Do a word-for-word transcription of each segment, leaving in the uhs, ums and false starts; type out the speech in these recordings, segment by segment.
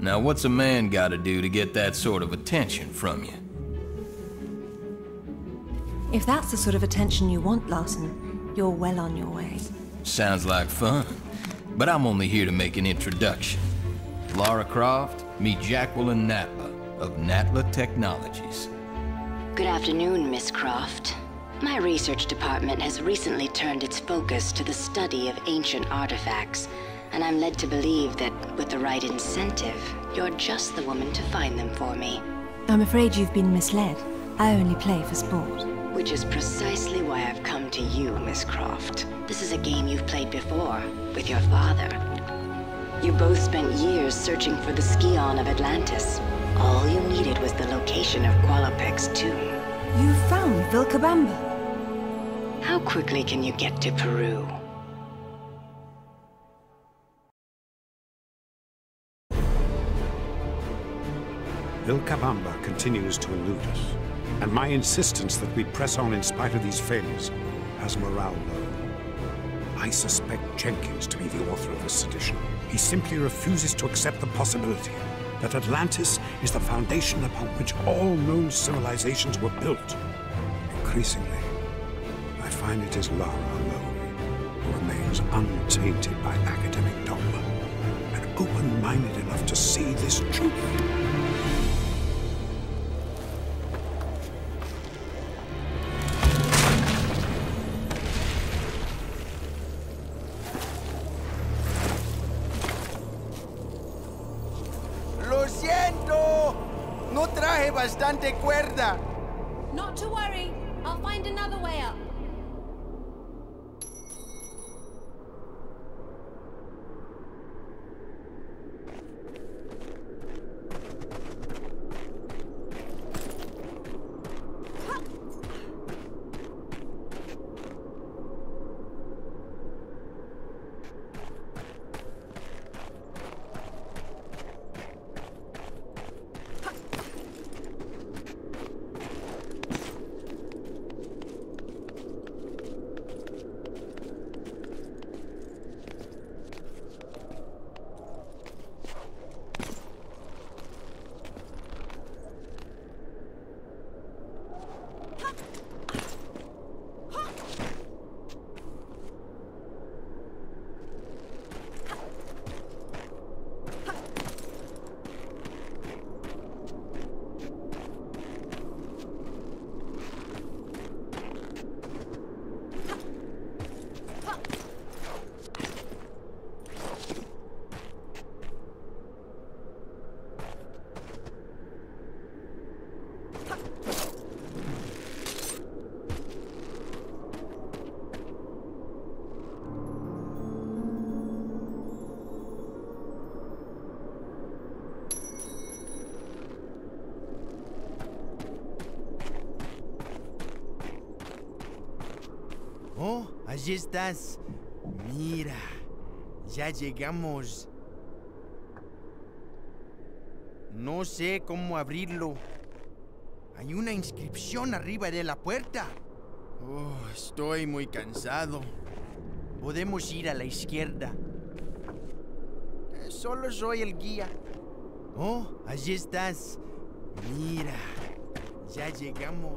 Now what's a man gotta do to get that sort of attention from you? If that's the sort of attention you want, Larson, you're well on your way. Sounds like fun, but I'm only here to make an introduction. Lara Croft, meet Jacqueline Natla of Natla Technologies. Good afternoon, Miss Croft. My research department has recently turned its focus to the study of ancient artifacts, and I'm led to believe that with the right incentive, you're just the woman to find them for me. I'm afraid you've been misled. I only play for sport. Which is precisely why I've come to you, Miss Croft. This is a game you've played before, with your father. You both spent years searching for the Scion of Atlantis. All you needed was the location of Qualopec's tomb. You found Vilcabamba. How quickly can you get to Peru? Vilcabamba continues to elude us, and my insistence that we press on in spite of these failures has morale low. I suspect Jenkins to be the author of this sedition. He simply refuses to accept the possibility that Atlantis is the foundation upon which all known civilizations were built. Increasingly, I find it is Lara alone who remains untainted by academic dogma and open-minded enough to see this truth. Bastante cuerda. Not to worry. I'll find another way up. Oh, allí estás. Mira, ya llegamos. No sé cómo abrirlo. Hay una inscripción arriba de la puerta. Oh, estoy muy cansado. Podemos ir a la izquierda. Eh, Solo soy el guía. Oh, allí estás. Mira, ya llegamos.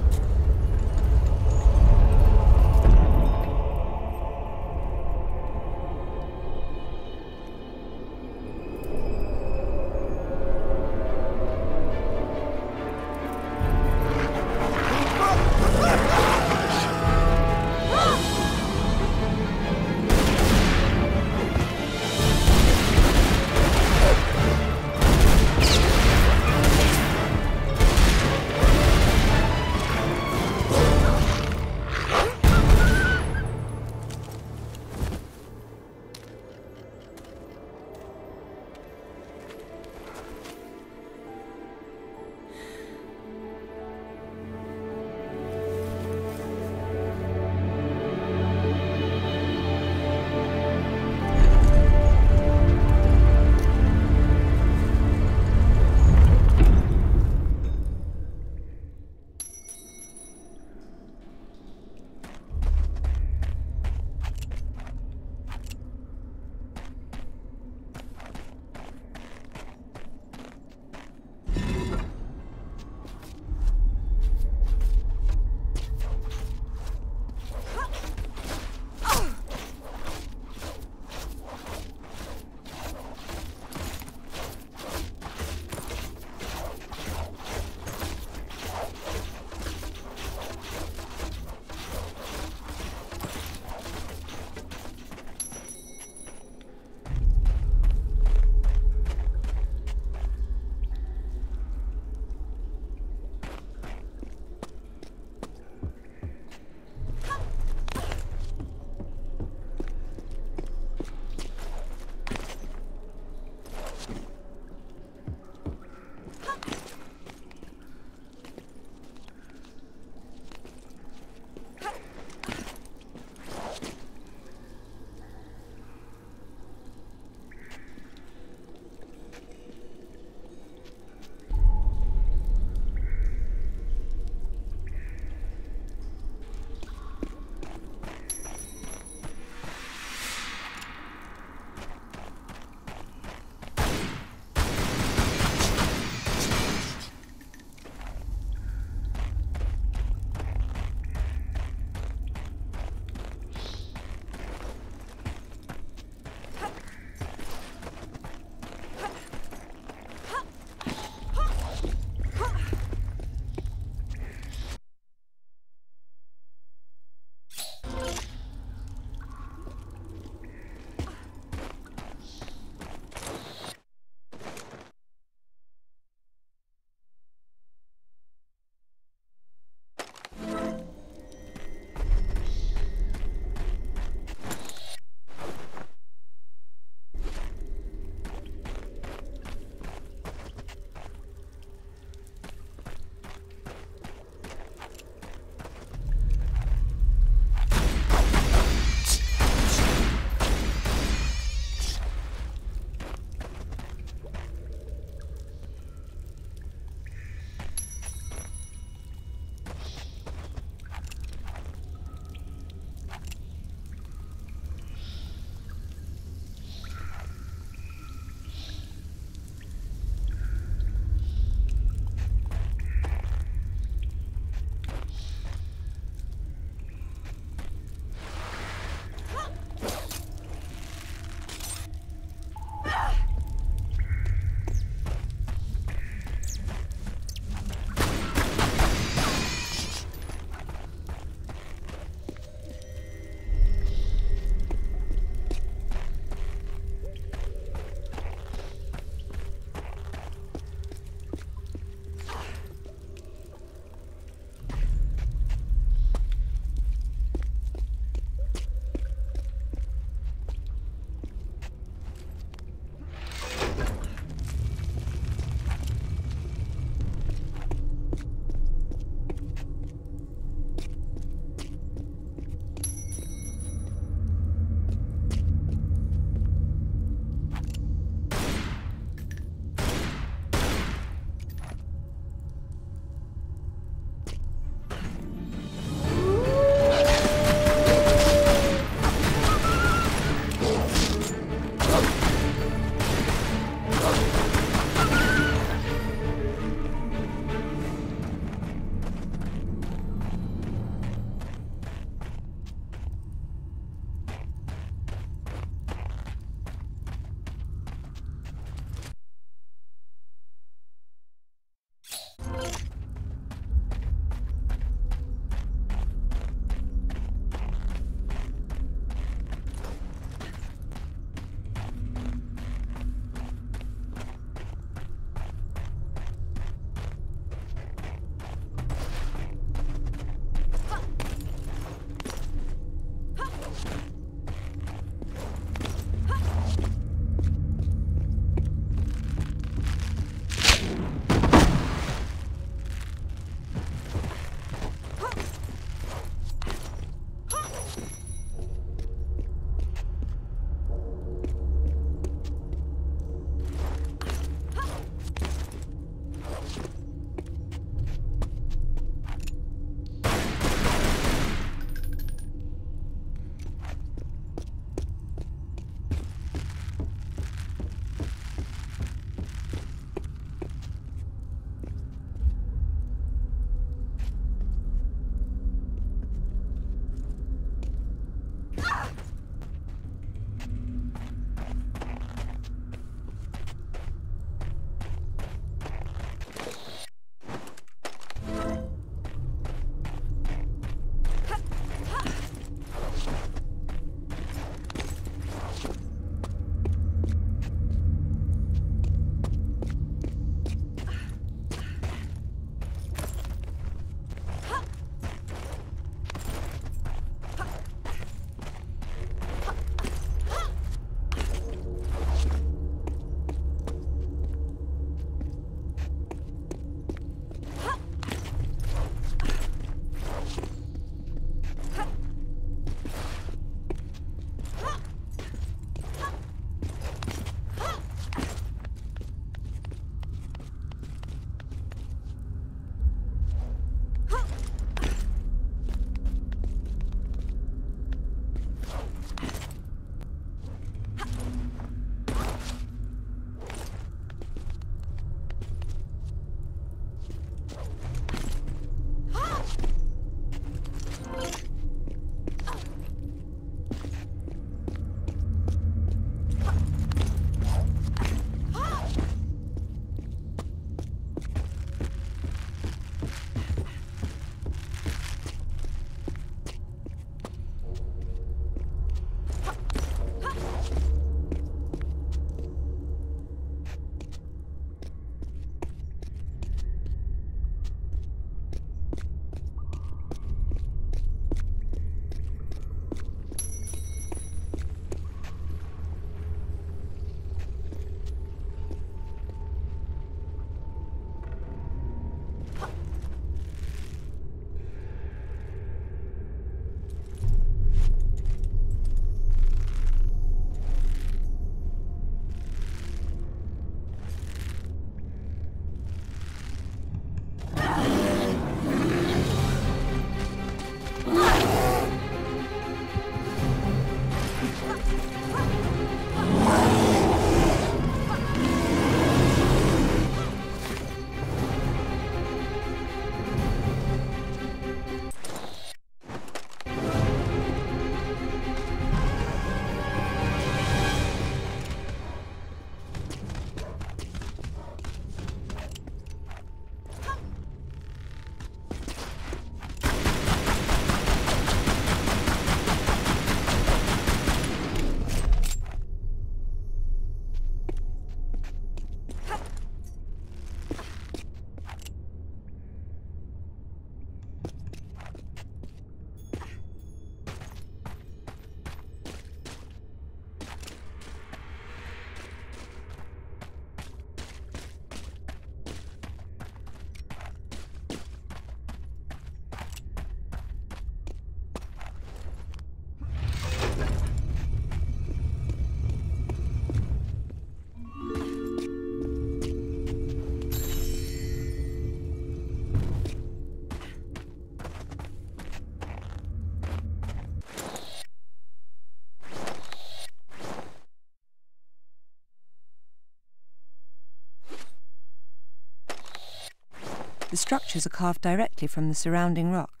The structures are carved directly from the surrounding rock.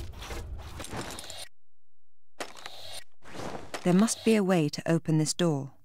There must be a way to open this door.